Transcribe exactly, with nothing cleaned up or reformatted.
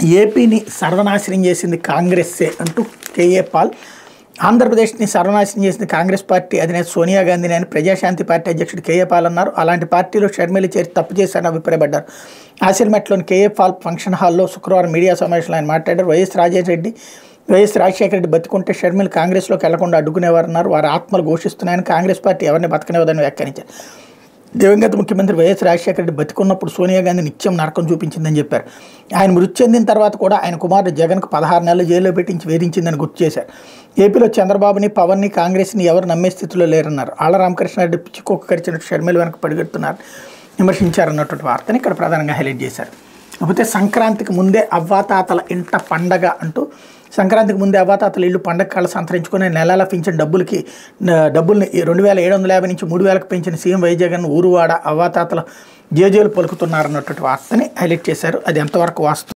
ఏపీని సర్వనాశనం చేసింది కాంగ్రెస్సే అంటూ కేఏ పాల్, ఆంధ్రప్రదేశ్ని సర్వనాశనం చేసింది కాంగ్రెస్ పార్టీ అధినేత సోనియా గాంధీని అని ప్రజాశాంతి పార్టీ అధ్యక్షుడు కేఏ పాల్ అన్నారు. అలాంటి పార్టీలో షర్మిల చేరి తప్పు చేశారని అభిప్రాయపడ్డారు. ఆసిల్మెట్లోని కేఏ పాల్ ఫంక్షన్ హాల్లో శుక్రవారం మీడియా సమావేశంలో ఆయన మాట్లాడారు. వైఎస్ రాజశేఖరరెడ్డి వైఎస్ రాజశేఖర రెడ్డి బతికుంటే షర్మిల కాంగ్రెస్లోకి వెళ్లకుండా అడ్డుకునేవారన్నారు. వారి ఆత్మలు ఘోషిస్తున్నాయని కాంగ్రెస్ పార్టీ ఎవరిని బతకనివ్వదని వ్యాఖ్యానించారు. దివంగత ముఖ్యమంత్రి వైఎస్ రాజశేఖర రెడ్డి బతికున్నప్పుడు సోనియా గాంధీ నిత్యం నరకం చూపించిందని చెప్పారు. ఆయన మృతి చెందిన తర్వాత కూడా ఆయన కుమారుడు జగన్కు పదహారు నెలలు జైల్లో పెట్టించి వేధించిందని గుర్తు చేశారు. ఏపీలో చంద్రబాబుని పవన్ని కాంగ్రెస్ని ఎవరు నమ్మే స్థితిలో లేరన్నారు. ఆళ్ల రామకృష్ణారెడ్డి పిచ్చికొక్క కరిచినట్టు షర్మిల వెనక పడిగెడుతున్నారు విమర్శించారన్నటువంటి వార్తని ఇక్కడ ప్రధానంగా హైలైట్ చేశారు. కాకపోతే సంక్రాంతికి ముందే అవ్వాతాతల ఇంట పండగ అంటూ సంక్రాంతికి ముందే అవ్వాతాతల ఇల్లు పండగ కాళ్ళు సంతరించుకుని నెలల పెంచిన డబ్బులకి డబ్బుల్ని రెండు వేల ఏడు వందల యాభై నుంచి మూడు వేలకు పెంచిన సీఎం వై జగన్ ఊరువాడ అవ్వాతాతల జేజేలు పలుకుతున్నారన్నటువంటి వార్తని హైలైట్ చేశారు. అది ఎంతవరకు వాస్తవం?